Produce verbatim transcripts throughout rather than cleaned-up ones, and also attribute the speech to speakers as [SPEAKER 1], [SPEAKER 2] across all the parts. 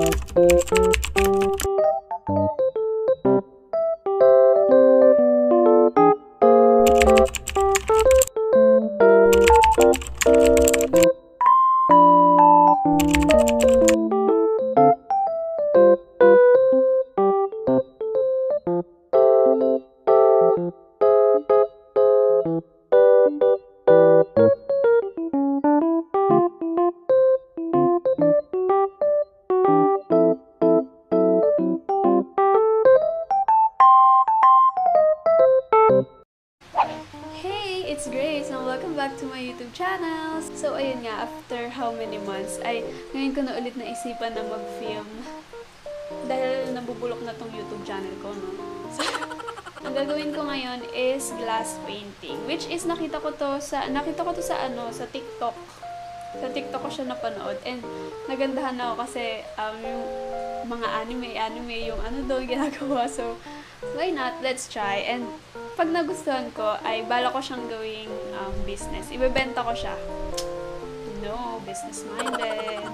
[SPEAKER 1] It's Grace and welcome back to my YouTube channel. So ayun nga, after how many months ay ngayon ko na ulit naisipan na mag-film dahil nabubulok na tong YouTube channel ko, no? So, ang gagawin ko ngayon is glass painting, which is nakita ko to sa nakita ko to sa ano, sa TikTok. Sa TikTok ko siya napanood and nagandahan ako kasi um, yung mga anime, anime yung ano doon ginagawa. So why not? Let's try. And pag nagustuhan ko, ay bala ko siyang gawing um, business. Ibebenta ko siya. No, business-minded.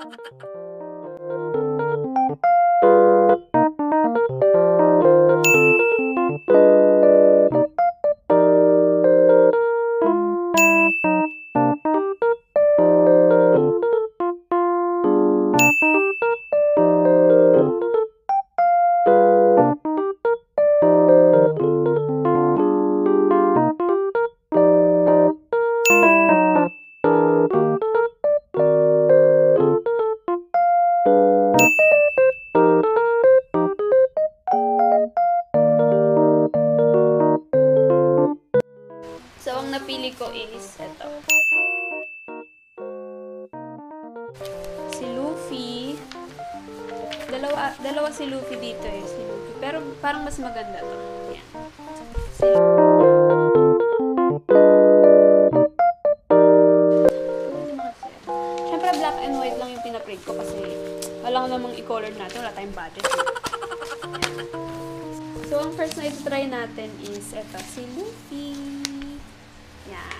[SPEAKER 1] So, ang napili ko is ito. Si Luffy. Dalawa, dalawa si Luffy dito eh. Si Luffy. Pero parang mas maganda to. Yan. Si Siyempre, black and white lang yung pinaprint ko kasi wala namang i-color natin. Wala tayong budget. Yan. So, ang first na ito-try natin is ito. Si Luffy. Yeah.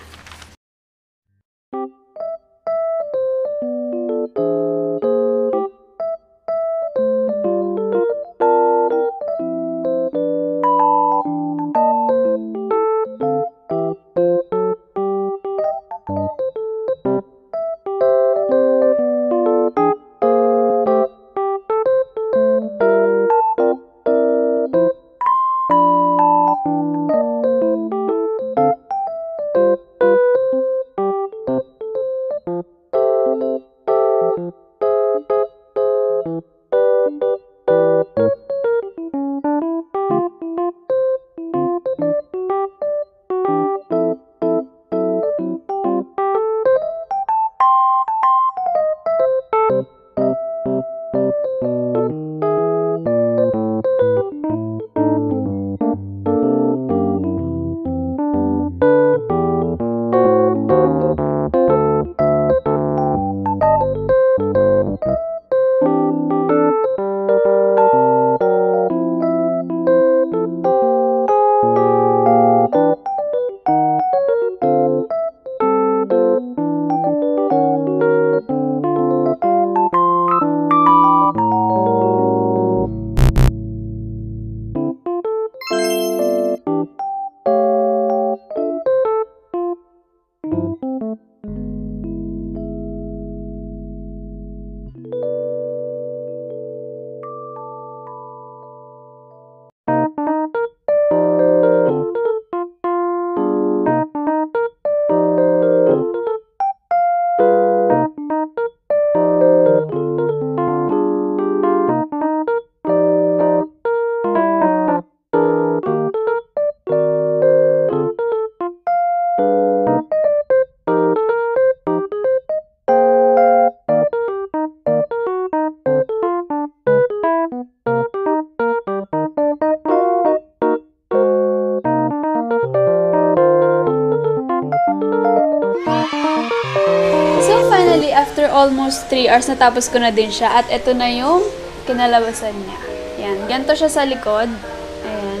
[SPEAKER 1] Finally, after almost three hours, natapos ko na din siya. At ito na yung kinalabasan niya. Yan. Ganito siya sa likod. Ayan.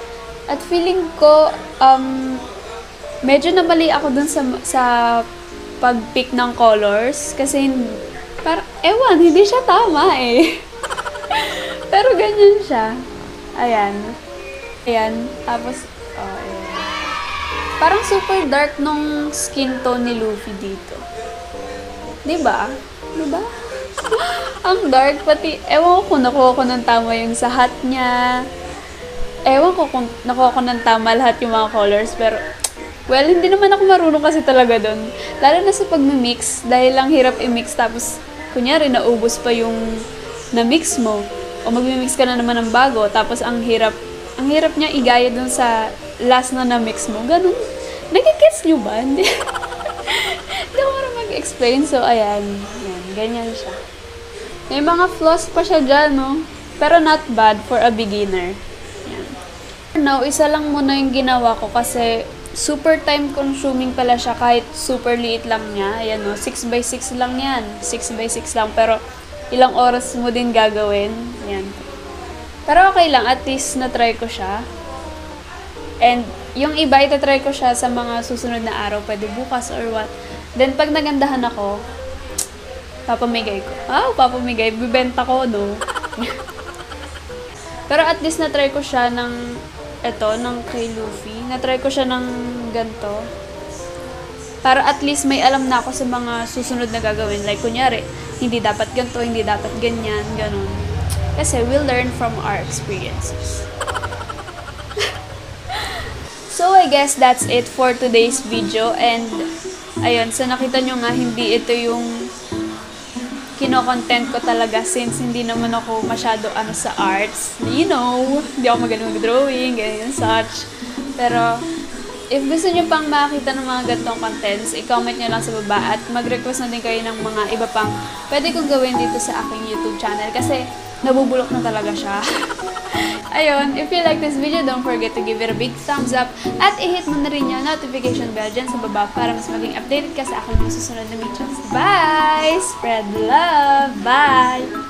[SPEAKER 1] At feeling ko, um, medyo nabali ako dun sa, sa pag-pick ng colors. Kasi Parang, ewan, hindi siya tama eh. Pero ganyan siya. Ayan. Ayan. Tapos, oh, ayan. Parang super dark nung skin tone ni Luffy dito. Diba? Diba? Ang dark, pati, ewan ko kung nakuha ko ng tama yung sa hat niya. Ewan ko kung nakuha ko ng tama lahat yung mga colors, pero, well, hindi naman ako marunong kasi talaga doon. Lalo na sa pag-mix, dahil lang hirap i-mix, tapos, kunyari, naubos pa yung na-mix mo, o mag-mix ka na naman ng bago, tapos ang hirap, ang hirap niya igaya dun sa last na na-mix mo. Ganun. Nagigets nyo ba? Hindi. Hindi ako marunong mag-explain, so, ayan. Ayan, ganyan siya. May mga flaws pa siya dyan, no? Pero not bad for a beginner. Now, isa lang muna yung ginawa ko kasi super time consuming pala siya kahit super liit lang niya. Ayan no, six by six lang yan. six by six lang pero ilang oras mo din gagawin. Ayan. Pero okay lang, at least na-try ko siya. And yung iba, itatry ko siya sa mga susunod na araw. Pwede bukas or what. Then pag nagandahan ako, papamigay ko. Ah, papamigay. Bibenta ko, no? Pero at least na-try ko siya ng eto, ng kay Luffy. Na-try ko siya ng ganito. Para at least may alam na ako sa mga susunod na gagawin. Like, kunyari, hindi dapat ganito, hindi dapat ganyan, ganun. Kasi we'll learn from our experiences. So, I guess that's it for today's video. And, ayun, so nakita nyo nga, hindi ito yung kino-content ko talaga since hindi naman ako masyado ano sa arts. You know, hindi ako magaling mag-drawing, ganyan, such. Pero, if gusto nyo pang makita ng mga ganitong contents, i-comment nyo lang sa baba at mag-request na din kayo ng mga iba pang pwede kong gawin dito sa aking YouTube channel kasi nabubulok na talaga siya. Ayun, if you like this video, don't forget to give it a big thumbs up at i-hit mo na rin yung notification bell dyan sa baba para mas maging updated ka sa aking mga susunod na videos. Bye! Spread love! Bye!